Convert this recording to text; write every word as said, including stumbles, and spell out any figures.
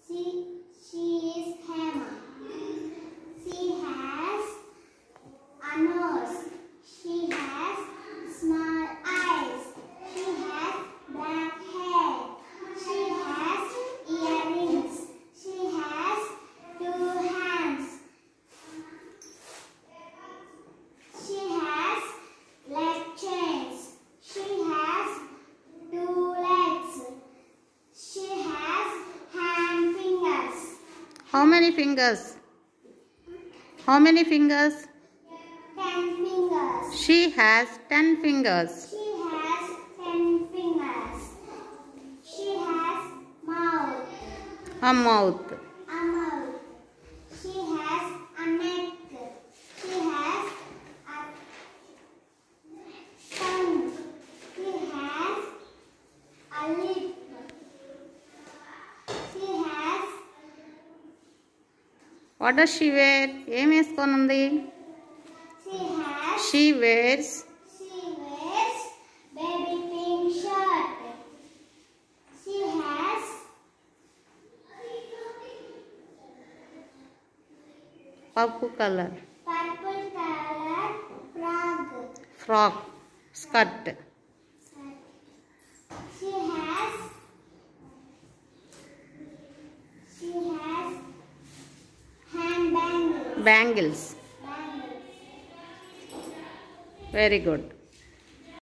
She, she is Hema. She has a nose. She has small eyes. She has black hair. She has earrings. She has two hands. She has leg chains. She has two legs. She has hand fingers. How many fingers? How many fingers? Ten fingers. She has ten fingers. She has ten fingers. She has mouth. A mouth. A mouth. She has a neck. She has a tongue. She has a lip. She has. What does she wear? ఏం వేసుకొని ఉంది? She has. She wears She wears baby pink shirt. She has purple color purple color frog. frock skirt. She has she has hand bangles. Bangles. Bangles. Very good.